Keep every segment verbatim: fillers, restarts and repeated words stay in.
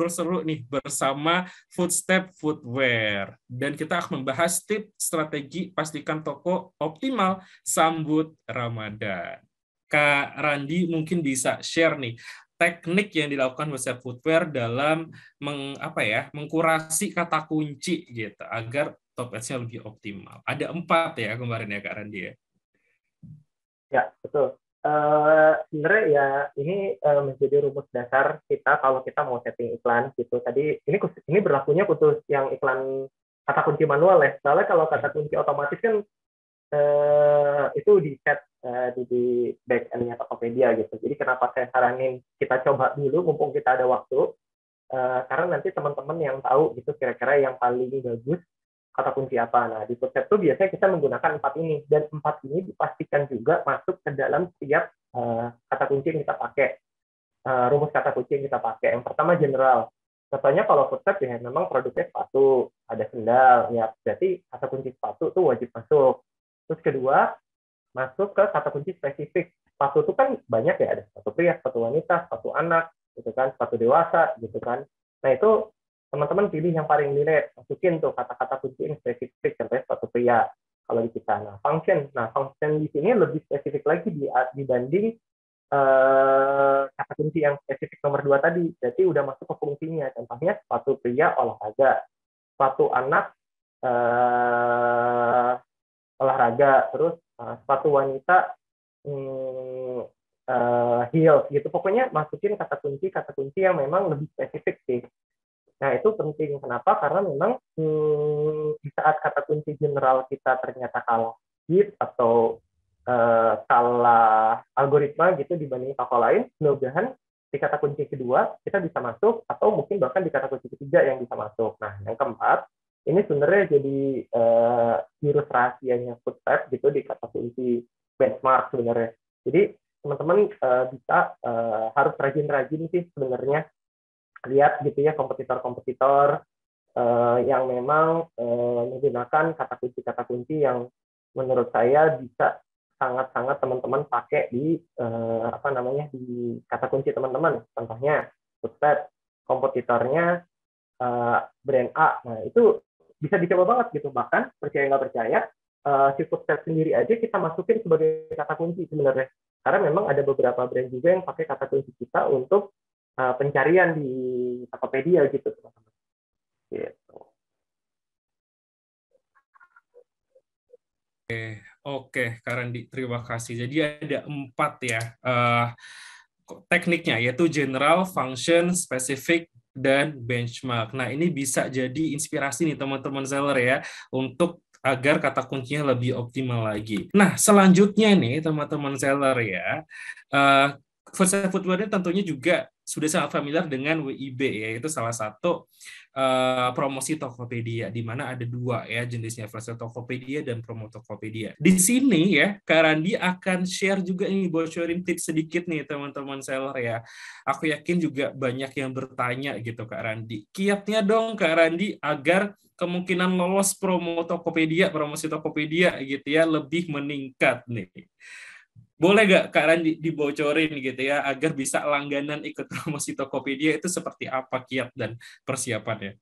ngobrol seru nih bersama Footstep Footwear. Dan kita akan membahas tips strategi pastikan toko optimal sambut Ramadan. Kak Randi mungkin bisa share nih teknik yang dilakukan Footstep Footwear dalam meng, apa ya, mengkurasi kata kunci gitu agar top ads-nya lebih optimal. Ada empat ya kemarin ya Kak Randi ya. Ya, betul. Uh, sebenarnya ya ini uh, menjadi rumus dasar kita kalau kita mau setting iklan gitu. Tadi ini ini berlakunya khusus yang iklan kata kunci manual ya. Soalnya kalau kata kunci otomatis kan uh, itu di set uh, di, di back end-nya Tokopedia gitu. Jadi kenapa saya saranin kita coba dulu mumpung kita ada waktu. Uh, karena nanti teman-teman yang tahu gitu kira-kira yang paling bagus kata kunci apa. Nah, di Footstep itu biasanya kita menggunakan empat ini, dan empat ini dipastikan juga masuk ke dalam setiap uh, kata kunci yang kita pakai, uh, rumus kata kunci yang kita pakai. Yang pertama general. Contohnya kalau Footstep ya memang produknya sepatu, ada sendal, ya berarti kata kunci sepatu itu wajib masuk. Terus kedua, masuk ke kata kunci spesifik. Sepatu itu kan banyak ya, ada sepatu pria, sepatu wanita, sepatu anak, gitu kan, sepatu dewasa, gitu kan. Nah itu teman-teman pilih yang paling relate, masukin tuh kata-kata kunci yang spesifik, contohnya sepatu pria kalau di kita. Nah, function, nah function di sini lebih spesifik lagi dibanding uh, kata kunci yang spesifik nomor dua tadi. Jadi udah masuk ke fungsinya. Contohnya sepatu pria olahraga, sepatu anak uh, olahraga, terus uh, sepatu wanita hmm, uh, heels gitu. Pokoknya masukin kata kunci kata kunci yang memang lebih spesifik sih. Nah, itu penting. Kenapa? Karena memang hmm, di saat kata kunci general kita ternyata kalah hit atau uh, salah algoritma gitu dibanding toko lain, mudah-mudahan di kata kunci kedua kita bisa masuk, atau mungkin bahkan di kata kunci ketiga yang bisa masuk. Nah, yang keempat, ini sebenarnya jadi uh, virus rahasianya Footstep gitu di kata kunci benchmark sebenarnya. Jadi, teman-teman uh, bisa uh, harus rajin-rajin sih sebenarnya lihat gitu ya kompetitor-kompetitor uh, yang memang uh, menggunakan kata kunci-kata kunci yang menurut saya bisa sangat-sangat teman-teman pakai di uh, apa namanya di kata kunci teman-teman. Contohnya Footstep, kompetitornya uh, brand A. Nah, itu bisa dicoba banget gitu. Bahkan percaya nggak percaya, uh, si Footstep sendiri aja kita masukin sebagai kata kunci sebenarnya. Karena memang ada beberapa brand juga yang pakai kata kunci kita untuk Uh, pencarian di Tokopedia gitu teman-teman. Gitu. Oke, oke, Kak Randi, terima kasih. Jadi ada empat ya uh, tekniknya, yaitu general, function, spesifik, dan benchmark. Nah, ini bisa jadi inspirasi nih teman-teman seller ya untuk agar kata kuncinya lebih optimal lagi. Nah, selanjutnya nih teman-teman seller ya, uh, Footstep Footwear ini tentunya juga sudah sangat familiar dengan W I B, yaitu salah satu uh, promosi Tokopedia, di mana ada dua ya jenisnya, Flash Tokopedia dan Promo Tokopedia. Di sini ya, Kak Randi akan share juga ini, bocorin tips sedikit nih teman-teman seller ya. Aku yakin juga banyak yang bertanya gitu Kak Randi. Kiatnya dong Kak Randi agar kemungkinan lolos promo Tokopedia, promosi Tokopedia gitu ya, lebih meningkat nih. Boleh nggak Kak Randi dibocorin gitu ya, agar bisa langganan ikut promosi Tokopedia itu seperti apa kiat dan persiapannya?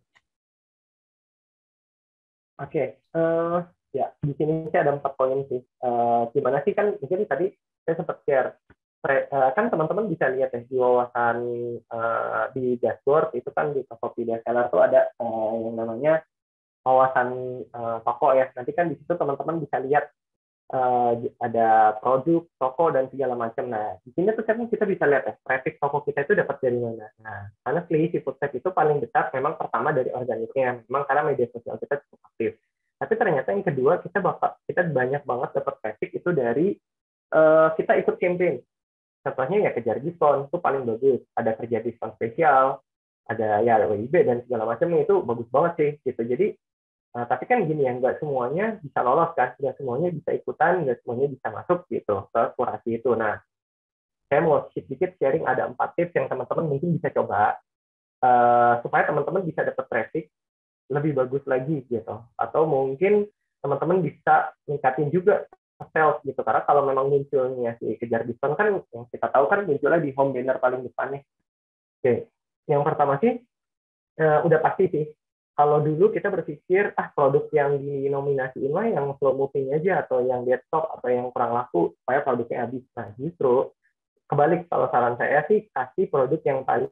Oke, okay. uh, ya di sini sih ada empat poin sih. Uh, gimana sih kan mungkin tadi saya sempat share, uh, kan teman-teman bisa lihat ya di wawasan uh, di dashboard itu kan di Tokopedia Seller tuh ada uh, yang namanya wawasan uh, toko ya. Nanti kan di situ teman-teman bisa lihat Uh, ada produk, toko, dan segala macam. Nah, di sini tuh kan kita bisa lihat ya, traffic toko kita itu dapat dari mana. Nah, karena si Footstep itu paling besar memang pertama dari organiknya, memang karena media sosial kita cukup aktif. Tapi ternyata yang kedua, kita bakal kita banyak banget dapat traffic itu dari uh, kita ikut campaign. Contohnya ya kejar diskon, itu paling bagus. Ada kerja diskon spesial, ada ya W I B dan segala macam, itu bagus banget sih. gitu. Jadi Nah, tapi kan gini ya, nggak semuanya bisa lolos kan, nggak semuanya bisa ikutan, nggak semuanya bisa masuk gitu ke kurasi itu. Nah, saya mau sedikit sharing ada empat tips yang teman-teman mungkin bisa coba uh, supaya teman-teman bisa dapat traffic lebih bagus lagi gitu. Atau mungkin teman-teman bisa ningkatin juga sales gitu. Karena kalau memang munculnya si kejar diskon kan yang kita tahu kan munculnya di home banner paling depan nih. Oke. Yang pertama sih, uh, udah pasti sih. Kalau dulu kita berpikir, ah produk yang dinominasiin lah yang slow moving aja, atau yang dead stock, atau yang kurang laku, supaya produknya habis. Nah, justru kebalik, kalau saran saya sih, kasih produk yang paling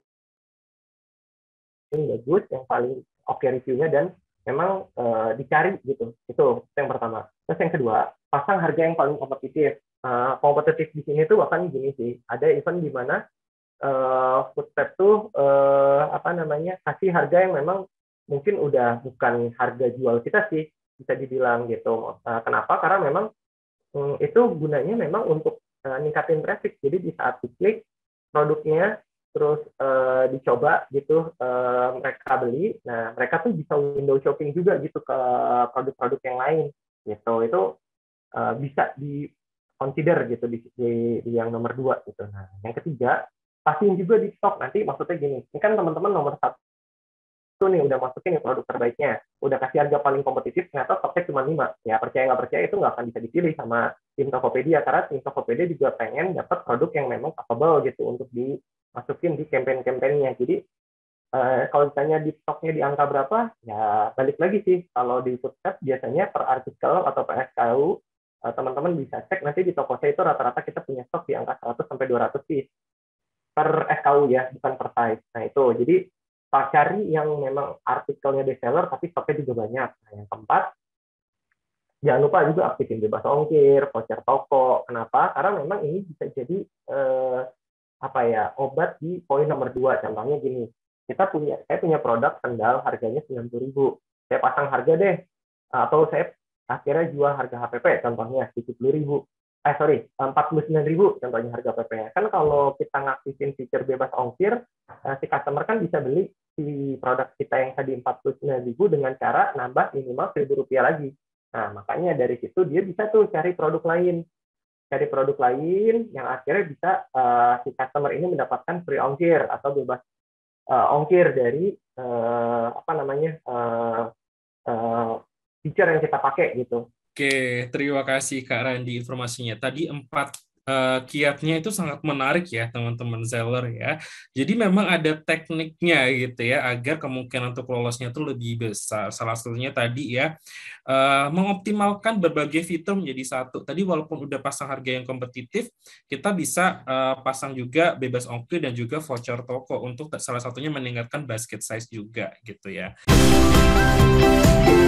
bagus, yang paling oke okay reviewnya, dan memang uh, dicari gitu. Itu yang pertama. Terus yang kedua, pasang harga yang paling kompetitif. Uh, kompetitif di sini tuh bahkan gini sih, ada event di mana uh, Footstep tuh uh, apa namanya kasih harga yang memang mungkin udah bukan harga jual kita sih, bisa dibilang gitu. Uh, kenapa? Karena memang um, itu gunanya memang untuk uh, ningkatin traffic. Jadi di saat diklik produknya, terus uh, dicoba gitu, uh, mereka beli, nah mereka tuh bisa window shopping juga gitu ke produk-produk yang lain gitu. Itu uh, bisa di consider gitu di, di, di yang nomor dua gitu. Nah yang ketiga, pastiin juga di stok. Nanti maksudnya gini, ini kan teman-teman nomor satu nih udah masukin nih produk terbaiknya, udah kasih harga paling kompetitif, ternyata stoknya cuma lima. Ya percaya nggak percaya, itu nggak akan bisa dipilih sama tim Tokopedia, karena tim Tokopedia juga pengen dapat produk yang memang capable gitu untuk dimasukin di campaign-campaignnya. Jadi eh, kalau ditanya di stoknya di angka berapa, ya balik lagi sih, kalau di Footstep biasanya per artikel atau per S K U, eh, teman-teman bisa cek nanti di toko saya itu rata-rata kita punya stok di angka seratus sampai dua ratus piece per S K U ya, bukan per size. Nah itu, jadi Pak cari yang memang artikelnya bestseller tapi stoknya juga banyak. Nah, yang keempat, jangan lupa juga aktifin bebas ongkir, voucher toko. Kenapa? Karena memang ini bisa jadi eh, apa ya obat di poin nomor dua. Contohnya gini, kita punya, saya punya produk sendal harganya sembilan puluh ribu. Saya pasang harga deh, atau saya akhirnya jual harga H P P, contohnya tujuh puluh ribu. Eh sorry, empat puluh sembilan ribu contohnya harga P P-nya. Kan kalau kita ngaktifin fitur bebas ongkir, si customer kan bisa beli si produk kita yang tadi empat puluh sembilan ribu dengan cara nambah minimal seribu rupiah lagi. Nah, makanya dari situ dia bisa tuh cari produk lain. Cari produk lain yang akhirnya bisa uh, si customer ini mendapatkan free ongkir atau bebas uh, ongkir dari uh, apa namanya uh, uh, feature yang kita pakai gitu. Oke, terima kasih Kak Randi informasinya. Tadi empat uh, kiatnya itu sangat menarik ya teman-teman seller ya. Jadi memang ada tekniknya gitu ya agar kemungkinan untuk lolosnya itu lebih besar. Salah satunya tadi ya uh, mengoptimalkan berbagai fitur menjadi satu. Tadi walaupun udah pasang harga yang kompetitif, kita bisa uh, pasang juga bebas ongkir dan juga voucher toko untuk salah satunya meningkatkan basket size juga gitu ya.